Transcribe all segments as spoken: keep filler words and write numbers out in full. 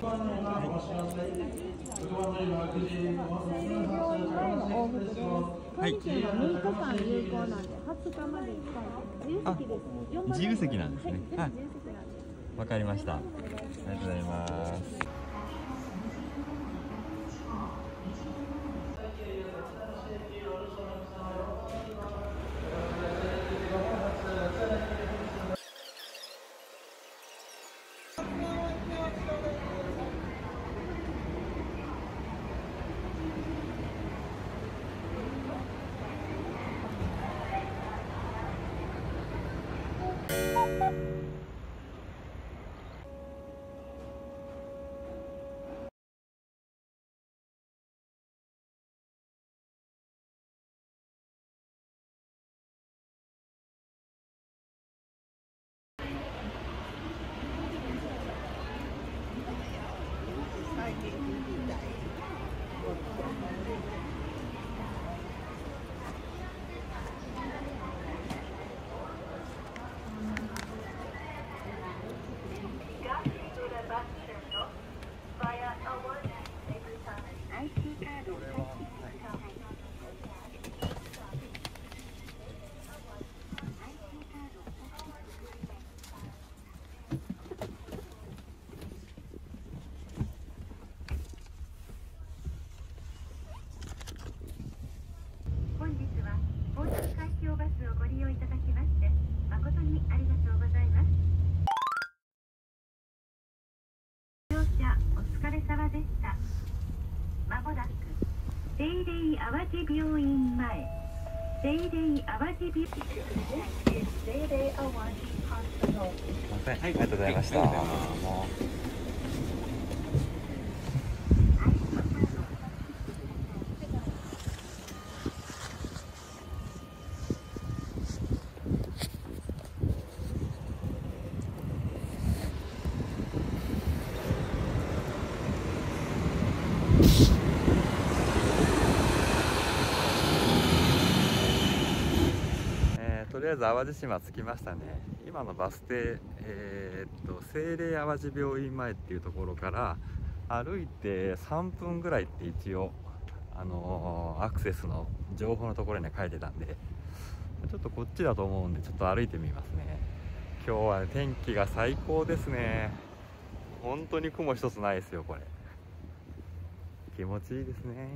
はい。みっかかん有効なんで、はつかまで使える。自由席です。 自由席なんですね。はい。わかりました。ありがとうございます。 本日は大阪海峡バスをご利用いただきまして誠にありがとうございます。乗車お疲れ様でした。まもなく聖霊淡路病院前、聖霊淡路病院聖霊淡路ホスピタル。 はい、ありがとうございました。とりあえず淡路島着きましたね。今のバス停、えー、っと聖霊淡路病院前っていうところから歩いてさんぷんぐらいって一応、あのー、アクセスの情報のところに書いてたんで、ちょっとこっちだと思うんでちょっと歩いてみますね。今日は、ね、天気が最高ですね。本当に雲一つないですよ。これ気持ちいいですね。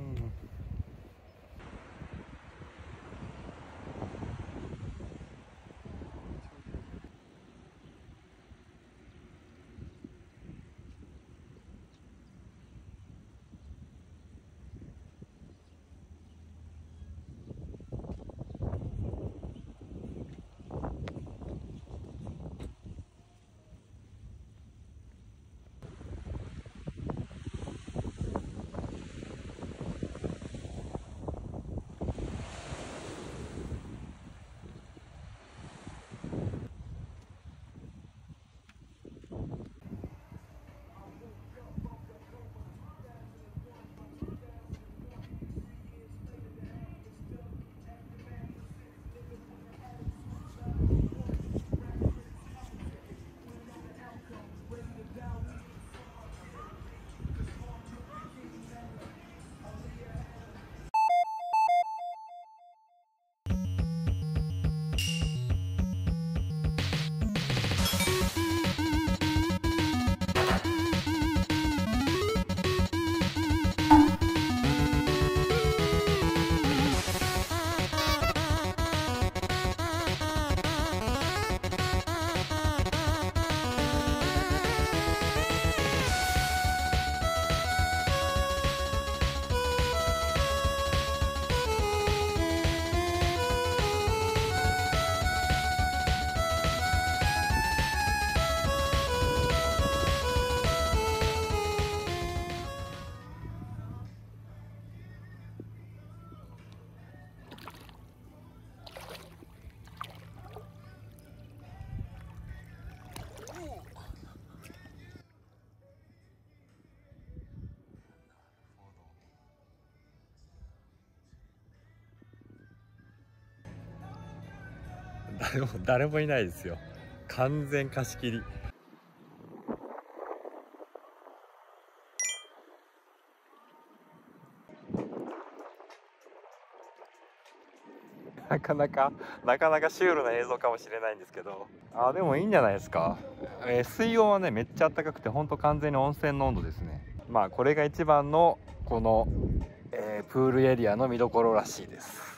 誰も誰もいないですよ。完全貸し切り。 なかなかなかなかシュールな映像かもしれないんですけど、あでもいいんじゃないですか。えー、水温はねめっちゃ暖かくて、ほんと完全に温泉の温度ですね。まあこれが一番のこの、えー、プールエリアの見どころらしいです。